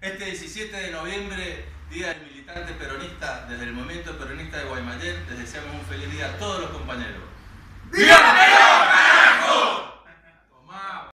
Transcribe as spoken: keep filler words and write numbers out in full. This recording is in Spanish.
Este diecisiete de noviembre, Día del Militante Peronista, desde el Movimiento Peronista de Guaymallén, les deseamos un feliz día a todos los compañeros. ¡Viva!